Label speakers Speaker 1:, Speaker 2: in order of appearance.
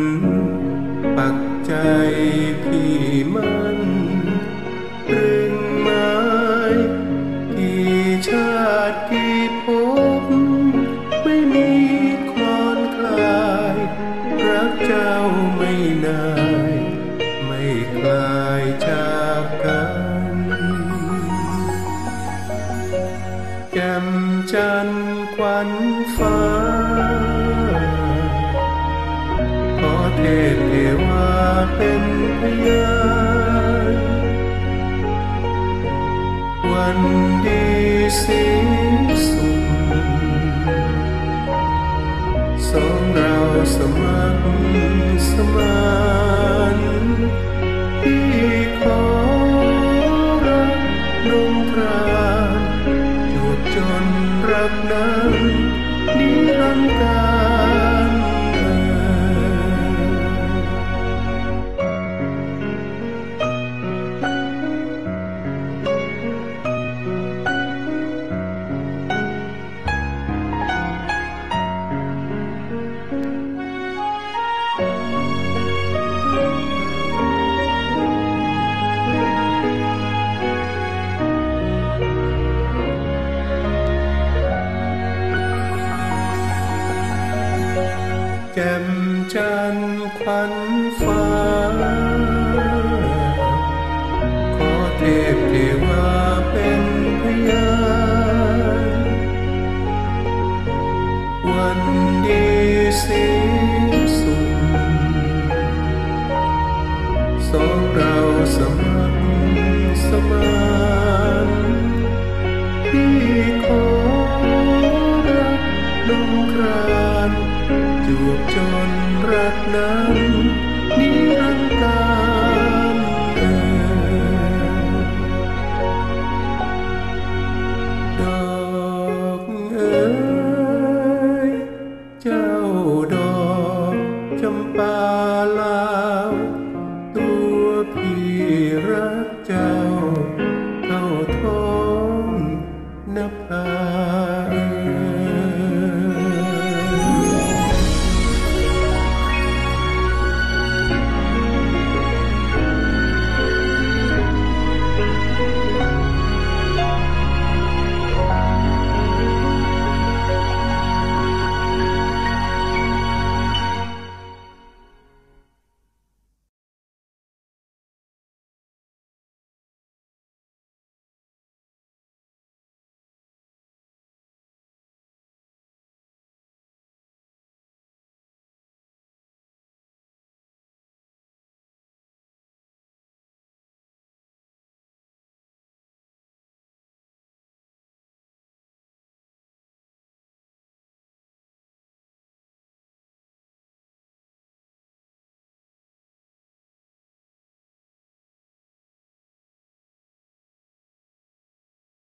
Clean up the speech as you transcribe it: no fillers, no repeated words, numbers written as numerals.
Speaker 1: ปักใจพี่มันเรื่องไม้กี่ชาติกี่ภพไม่มีคลอนคลายรักเจ้าไม่นายไม่คลายจากกันแจ่มจันทร์ควันฟ้าขอเทพเทวาเป็นพยานวันดีสีสุขสองเราสมัครสมานพี่ขอรักนงครานจวบจนรักนั้นนิรันดร์การแจ่มจันทร์ควันฟ้าขอเทพเทวาเป็นพยานวันดีสีสุขสองเราสมัครสมานพี่ขอรักนงครานจวบจนรักนั้นนิรันดร์การดอกเอ๋ยเจ้าดอกจำปาลาวตัวพี่รักเจ้า